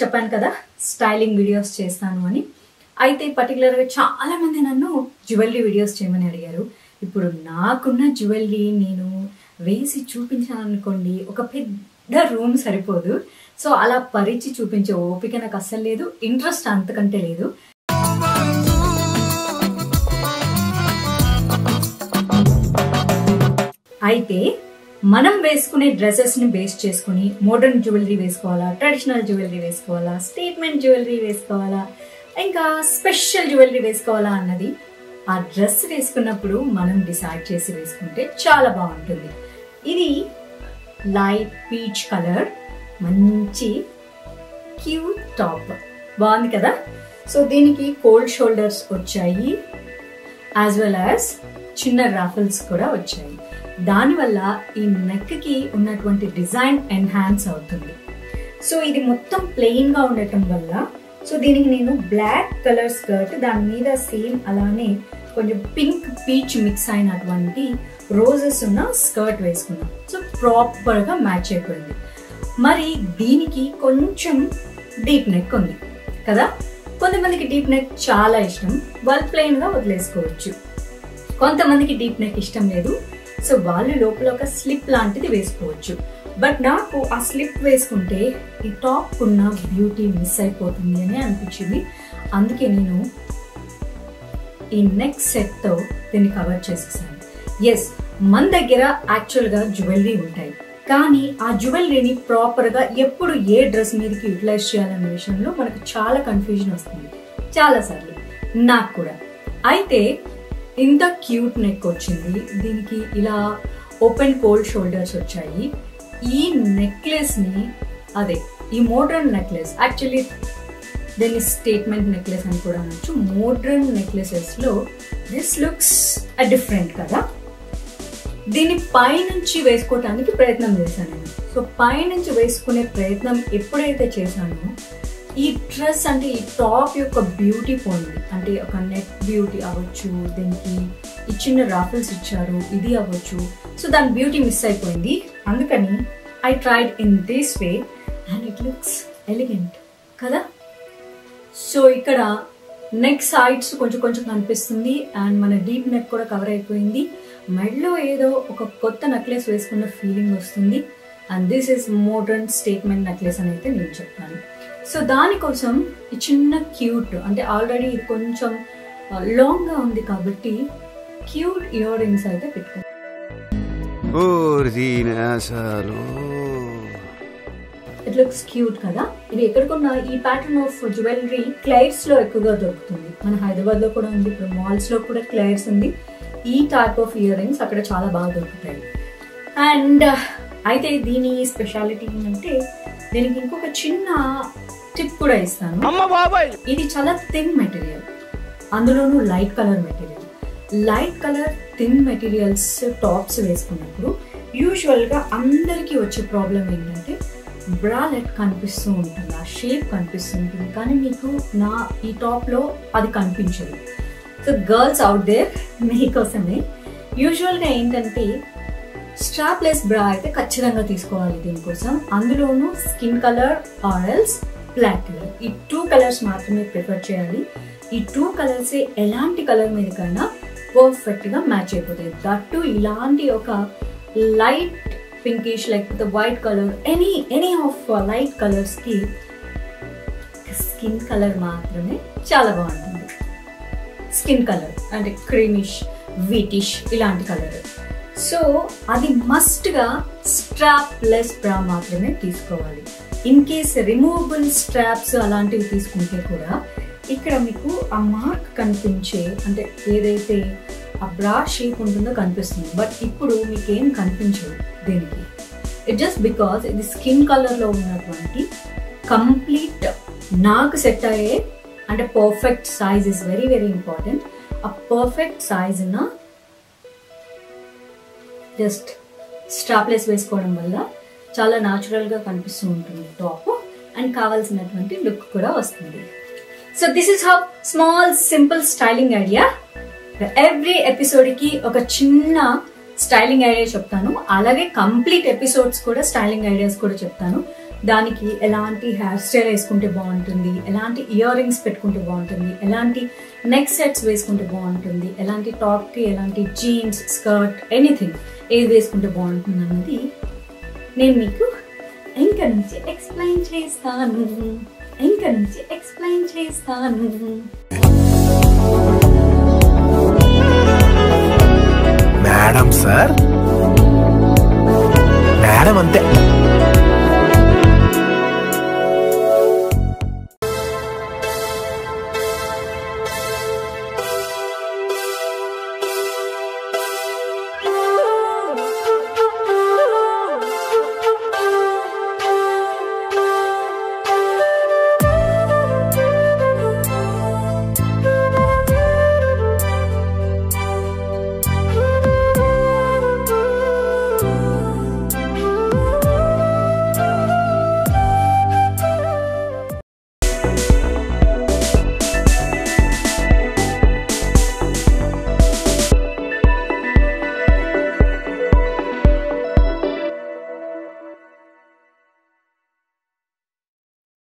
చెప్పాను కదా styling videos చేస్తాను అని. అయితే పర్టికులర్గా చాలా మంది నన్ను జ్యువెలరీ వీడియోస్ చేయమని అడిగారు. ఇప్పుడు నాకున్న జ్యువెలరీ నేను వేసి చూపించాను అనుకోండి, ఒక పెద్ద రూమ్ సరిపోదు. సో అలా పరిచి చూపించే ఓపిక నాకు అస్సలు లేదు, ఇంట్రెస్ట్ అంతకంటే లేదు. అయితే మనం వేసుకునే డ్రెస్సెస్ ని బేస్ చేసుకుని మోడర్న్ జ్యువెలరీ వేసుకోవాలా, ట్రెడిషనల్ జ్యువెలరీ వేసుకోవాలా, స్టేట్మెంట్ జ్యువెలరీ వేసుకోవాలా, ఇంకా స్పెషల్ జ్యువెలరీ వేసుకోవాలా అన్నది ఆ డ్రెస్ వేసుకున్నప్పుడు మనం డిసైడ్ చేసి వేసుకుంటే చాలా బాగుంటుంది. ఇది లైట్ పీచ్ కలర్, మంచి క్యూట్ టాప్, బాగుంది కదా. సో దీనికి కోల్డ్ షోల్డర్స్ వచ్చాయి, యాజ్ వెల్ యాజ్ చిన్న రాఫిల్స్ కూడా వచ్చాయి. దానివల్ల ఈ నెక్ కి ఉన్నటువంటి డిజైన్ ఎన్హాన్స్ అవుతుంది. సో ఇది మొత్తం ప్లెయిన్ గా ఉండటం వల్ల, సో దీనికి నేను బ్లాక్ కలర్ స్కర్ట్, దాని మీద సేమ్ అలానే కొంచెం పింక్ పీచ్ మిక్స్ అయినటువంటి రోజెస్ ఉన్న స్కర్ట్ వేసుకున్నాం. సో ప్రాపర్ గా మ్యాచ్ అయిపోయింది. మరి దీనికి కొంచెం డీప్ నెక్ ఉంది కదా. కొంతమందికి డీప్ నెక్ చాలా ఇష్టం, వాళ్ళు ప్లెయిన్ గా వదిలేసుకోవచ్చు. కొంతమందికి డీప్ నెక్ ఇష్టం లేదు, సో వాళ్ళు లోపల ఒక స్లిప్ లాంటిది వేసుకోవచ్చు. బట్ నాకు ఆ స్లిప్ వేసుకుంటే ఈ టాప్ ఉన్న బ్యూటీ మిస్ అయిపోతుంది అని అనిపించింది. అందుకే నేను ఈ నెక్ సెట్ తో దీన్ని కవర్ చేసేసాను. ఎస్, మన దగ్గర యాక్చువల్ గా జ్యువెలరీ ఉంటాయి, కానీ ఆ జ్యువెలరీని ప్రాపర్ గా ఎప్పుడు ఏ డ్రెస్ మీదకి యూటిలైజ్ చేయాలనే విషయంలో మనకు చాలా కన్ఫ్యూజన్ వస్తుంది, చాలా సార్లు నాకు కూడా. అయితే ఇంత క్యూట్ నెక్ వచ్చింది, దీనికి ఇలా ఓపెన్ కోల్డ్ షోల్డర్స్ వచ్చాయి. ఈ నెక్లెస్ ని, అదే ఈ మోడ్రన్ నెక్లెస్, యాక్చువల్లీ దీన్ని స్టేట్మెంట్ నెక్లెస్ అని కూడా అనొచ్చు. మోడ్రన్ నెక్లెసెస్ లో దిస్ లుక్స్ డిఫరెంట్ కదా. దీన్ని పైనుంచి వేసుకోవటానికి ప్రయత్నం చేశాను నేను. సో పైనుంచి వేసుకునే ప్రయత్నం ఎప్పుడైతే చేశానో ఈ డ్రెస్ అంటే ఈ టాప్ యొక్క బ్యూటీ పోయింది. అంటే ఒక నెక్ బ్యూటీ అవ్వచ్చు, దీనికి ఈ చిన్న రాఫిల్స్ ఇచ్చారు, ఇది అవ్వచ్చు. సో దాని బ్యూటీ మిస్ అయిపోయింది. అందుకని I tried in this way and it looks elegant కదా. సో ఇక్కడ నెక్ సైడ్స్ కొంచెం కొంచెం కనిపిస్తుంది అండ్ మన డీప్ నెక్ కూడా కవర్ అయిపోయింది. మెడలో ఏదో ఒక కొత్త నెక్లెస్ వేసుకున్న ఫీలింగ్ వస్తుంది. And this is modern statement necklace అని అయితే నేను చెప్తాను. సో దానికోసం ఈ చిన్న క్యూట్, అంటే ఆల్రెడీ ఇది కొంచెం లాంగ్ గా ఉంది కాబట్టి క్యూట్ ఇయర్ రింగ్స్ అయితే పెట్టుకో. ఇట్ లుక్స్ క్యూట్ కదా. ఇది ఎక్కడికన్నా ఈ ప్యాటర్న్ ఆఫ్ జ్యువెలరీ క్లైర్స్ లో ఎక్కువగా దొరుకుతుంది. మన హైదరాబాద్ లో కూడా ఉంది, ఇప్పుడు మాల్స్ లో కూడా క్లైర్స్ ఉంది. ఈ టైప్ ఆఫ్ ఇయర్ రింగ్స్ అక్కడ చాలా బాగా దొరుకుతాయి. అండ్ అయితే దీని స్పెషాలిటీ ఏంటంటే దీనికి ఇంకొక చిన్న టిప్ కూడా ఇస్తాను. ఇది చాలా థిన్ మెటీరియల్, అందులోనూ light colour material. Light colour thin materials tops వేసుకున్నప్పుడు యూజువల్ గా అందరికీ వచ్చే ప్రాబ్లం ఏంటంటే బ్రాలెట్ కనిపిస్తూ ఉంటుంది, ఆ షేప్ కనిపిస్తూ ఉంటుంది, కానీ మీకు నా ఈ టాప్ లో అది కనిపించదు. సో గర్ల్స్ అవుట్ దేర్, మీకోసమే యూజువల్ గా ఏంటంటే స్ట్రాప్లెస్ బ్రా అయితే ఖచ్చితంగా తీసుకోవాలి దీనికోసం. అందులోనూ skin colour or else black colour, ఈ 2 కలర్స్ మాత్రమే ప్రిఫర్ చేయాలి. ఈ 2 కలర్స్ ఎలాంటి కలర్ మీదకైనా పర్ఫెక్ట్ గా మ్యాచ్ అయిపోతాయి. దట్టు ఇలాంటి ఒక లైట్ పింకిష్ లేకపోతే white colour, any of light colours కి స్కిన్ కలర్ మాత్రమే చాలా బాగుంటుంది. స్కిన్ కలర్ అంటే క్రీమిష్, వీటిష్ ఇలాంటి కలర్. సో అది మస్ట్ గా స్ట్రాప్లెస్ బ్రా మాత్రమే తీసుకోవాలి. ఇన్ కేస్ రిమూవబుల్ స్ట్రాప్స్ అలాంటివి తీసుకుంటే కూడా ఇక్కడ మీకు ఆ మార్క్ కనిపించే, అంటే ఏదైతే ఆ బ్రా షేప్ ఉంటుందో కనిపిస్తుంది. బట్ ఇప్పుడు మీకు ఏం కనిపించదు దీనికి. ఇట్ జస్ట్ బికాస్ ఇది స్కిన్ కలర్ లో ఉన్నటువంటి కంప్లీట్ నాకు సెట్ అయ్యే, అంటే perfect size is very very important. ఆ పర్ఫెక్ట్ సైజ్ ఉన్న జస్ట్ స్ట్రాప్లెస్ వేసుకోవడం వల్ల చాలా న్యాచురల్ గా కనిపిస్తూ ఉంటుంది టాప్, అండ్ కావాల్సినటువంటి లుక్ కూడా వస్తుంది. So this is how small simple styling idea. Every episode కి ఒక చిన్న స్టైలింగ్ ఐడియా చెప్తాను, అలాగే కంప్లీట్ ఎపిసోడ్స్ కూడా స్టైలింగ్ ఐడియాస్ కూడా చెప్తాను. దానికి ఎలాంటి హెయిర్ స్టైల్ వేసుకుంటే బాగుంటుంది, ఎలాంటి ఇయర్ రింగ్స్ పెట్టుకుంటే బాగుంటుంది, ఎలాంటి నెక్ సెట్స్ వేసుకుంటే బాగుంటుంది, ఎలాంటి టాప్కి ఎలాంటి జీన్స్ స్కర్ట్ ఎనీథింగ్ ఏది వేసుకుంటే బాగుంటుంది అన్నది నేను మీకు ఇంకా నుంచి ఎక్స్ప్లెయిన్ చేస్తాను. మేడం సార్, మేడం అంతే.